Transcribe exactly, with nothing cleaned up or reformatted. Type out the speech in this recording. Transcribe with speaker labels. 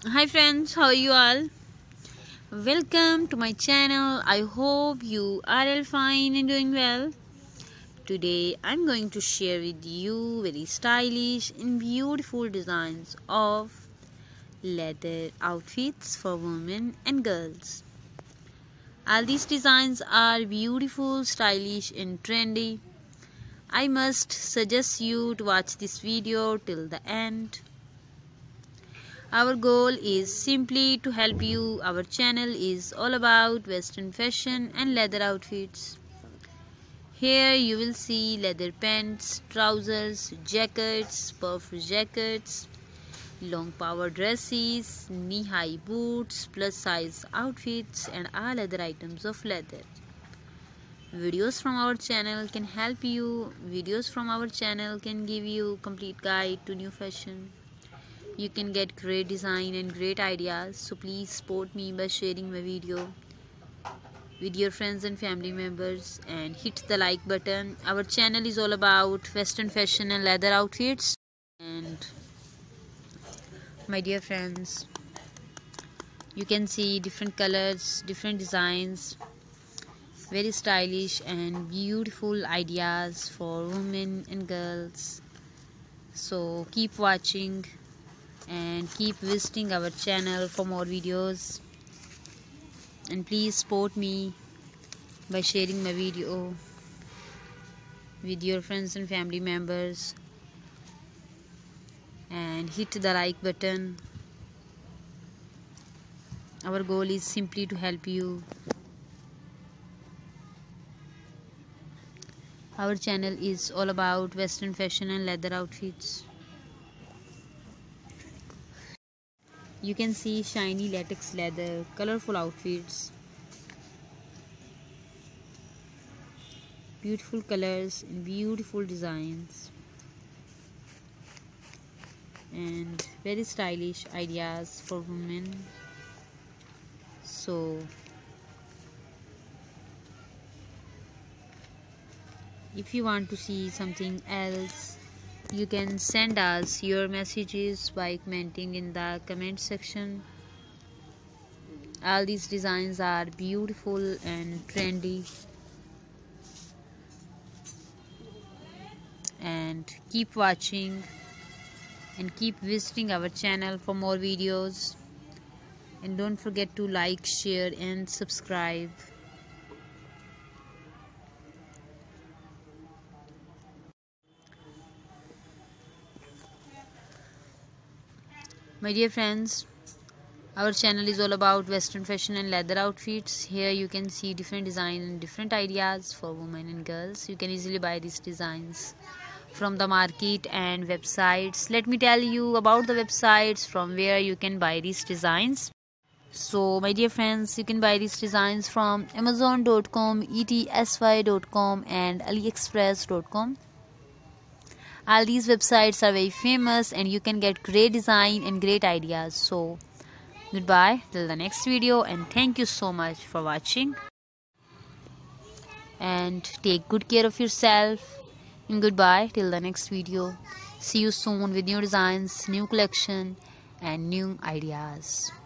Speaker 1: Hi friends, how are you all? Welcome to my channel. I hope you are all fine and doing well. Today I'm going to share with you very stylish and beautiful designs of leather outfits for women and girls. All these designs are beautiful, stylish and trendy. I must suggest you to watch this video till the end. Our goal is simply to help you. Our channel is all about western fashion and leather outfits. Here you will see leather pants, trousers, jackets, puff jackets, long power dresses, knee-high boots, plus size outfits and all other items of leather. Videos from our channel can help you. Videos from our channel can give you complete guide to new fashion. You can get great design and great ideas, so please support me by sharing my video with your friends and family members and hit the like button. Our channel is all about western fashion and leather outfits. And my dear friends, you can see different colors, different designs, very stylish and beautiful ideas for women and girls. So keep watching and keep visiting our channel for more videos, and please support me by sharing my video with your friends and family members and hit the like button. Our goal is simply to help you. Our channel is all about western fashion and leather outfits. You can see shiny latex leather, colorful outfits, beautiful colors and beautiful designs, and very stylish ideas for women. So if you want to see something else, you can send us your messages by commenting in the comment section. All these designs are beautiful and trendy. And keep watching and keep visiting our channel for more videos. And don't forget to like, share and subscribe. My dear friends, our channel is all about western fashion and leather outfits. Here you can see different designs and different ideas for women and girls. You can easily buy these designs from the market and websites. Let me tell you about the websites from where you can buy these designs. So my dear friends, you can buy these designs from amazon dot com, etsy dot com and aliexpress dot com. All these websites are very famous and you can get great design and great ideas. So goodbye till the next video, and thank you so much for watching, and take good care of yourself, and goodbye till the next video. See you soon with new designs, new collection and new ideas.